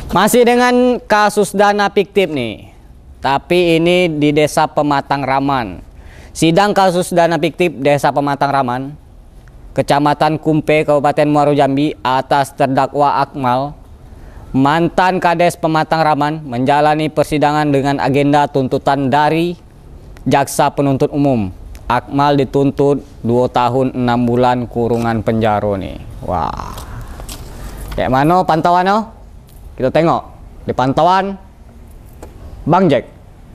Masih dengan kasus dana fiktif nih, tapi ini di Desa Pematang Raman. Sidang kasus dana fiktif Desa Pematang Raman, Kecamatan Kumpe, Kabupaten Muaro Jambi atas terdakwa Akmal, mantan Kades Pematang Raman, menjalani persidangan dengan agenda tuntutan dari Jaksa Penuntut Umum. Akmal dituntut 2 tahun 6 bulan kurungan penjara nih. Wah. Kayak mana pantauannya? Kita tengok di pantauan Bang Jack.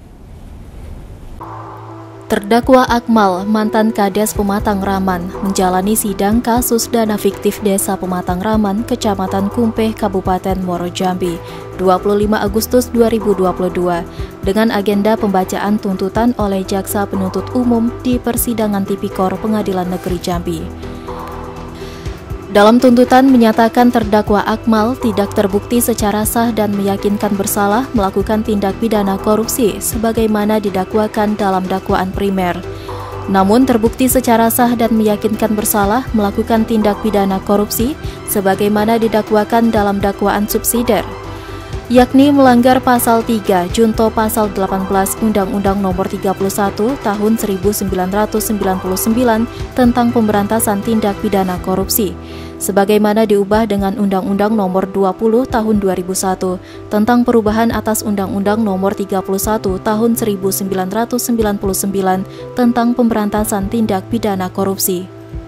Terdakwa Akmal, mantan Kades Pematang Raman, menjalani sidang kasus dana fiktif Desa Pematang Raman, Kecamatan Kumpe, Kabupaten Muaro Jambi, 25 Agustus 2022, dengan agenda pembacaan tuntutan oleh Jaksa Penuntut Umum di Persidangan Tipikor Pengadilan Negeri Jambi. Dalam tuntutan menyatakan terdakwa Akmal tidak terbukti secara sah dan meyakinkan bersalah melakukan tindak pidana korupsi sebagaimana didakwakan dalam dakwaan primer. Namun terbukti secara sah dan meyakinkan bersalah melakukan tindak pidana korupsi sebagaimana didakwakan dalam dakwaan subsidiar, yakni melanggar pasal 3 junto pasal 18 Undang-Undang Nomor 31 Tahun 1999 tentang pemberantasan tindak pidana korupsi, sebagaimana diubah dengan Undang-Undang Nomor 20 Tahun 2001 tentang perubahan atas Undang-Undang Nomor 31 Tahun 1999 tentang pemberantasan tindak pidana korupsi.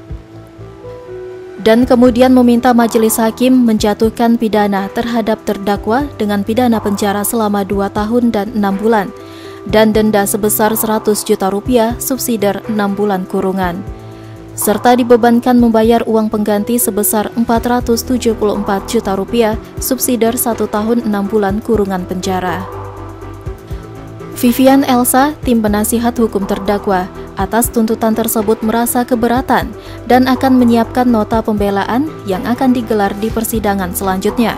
Dan kemudian meminta majelis hakim menjatuhkan pidana terhadap terdakwa dengan pidana penjara selama 2 tahun dan 6 bulan dan denda sebesar 100 juta rupiah subsidiar 6 bulan kurungan, serta dibebankan membayar uang pengganti sebesar 474 juta rupiah subsidiar 1 tahun 6 bulan kurungan penjara. Vivian Elsa, tim penasihat hukum terdakwa, atas tuntutan tersebut merasa keberatan dan akan menyiapkan nota pembelaan yang akan digelar di persidangan selanjutnya.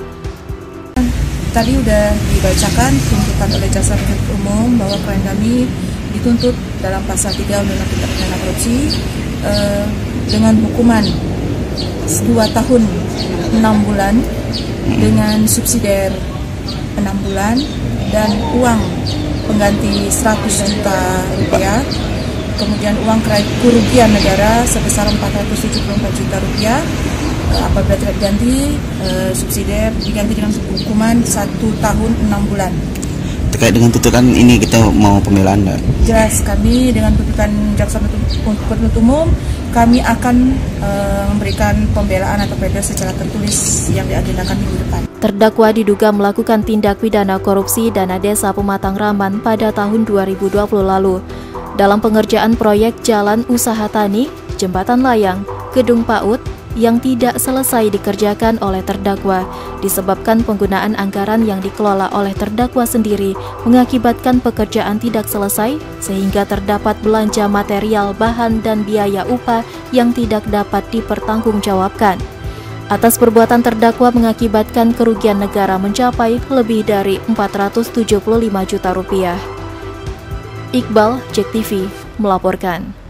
Tadi sudah dibacakan tuntutan oleh Jaksa Penuntut Umum bahwa klien kami dituntut dalam pasal 3 Undang-Undang Tindak Pidana Korupsi dengan hukuman 2 tahun 6 bulan dengan subsidiar 6 bulan dan uang pengganti 100 juta rupiah, kemudian uang kerugian negara sebesar 474 juta rupiah apabila tidak diganti, subsidiar diganti dengan hukuman 1 tahun 6 bulan. Terkait dengan tuntutan ini kita mau pembelaan enggak? Jelas, kami dengan tuntutan Jaksa Penuntut Umum kami akan memberikan pembelaan atau pledoi secara tertulis yang diagendakan minggu depan. Terdakwa diduga melakukan tindak pidana korupsi dana Desa Pematang Raman pada tahun 2020 lalu dalam pengerjaan proyek jalan usaha tani, jembatan layang, gedung PAUD yang tidak selesai dikerjakan oleh terdakwa disebabkan penggunaan anggaran yang dikelola oleh terdakwa sendiri mengakibatkan pekerjaan tidak selesai sehingga terdapat belanja material, bahan, dan biaya upah yang tidak dapat dipertanggungjawabkan. Atas perbuatan terdakwa mengakibatkan kerugian negara mencapai lebih dari 475 juta rupiah. Iqbal, JEK TV, melaporkan.